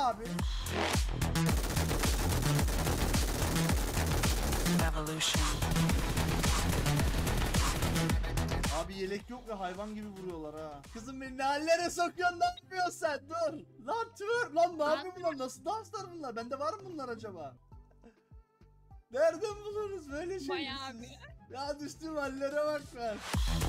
abi. Revolution. Abi yelek yok ve hayvan gibi vuruyorlar ha. Kızım beni ne hallere sokuyorsun, ne yapıyorsun sen? Dur. Lan tür. Lan ne yapıyor bunlar? Nasıl danslar bunlar? Bende var mı bunlar acaba? Nereden buluruz böyle şey? Bayağı bir. Ya düştüğüm hallere bak ben.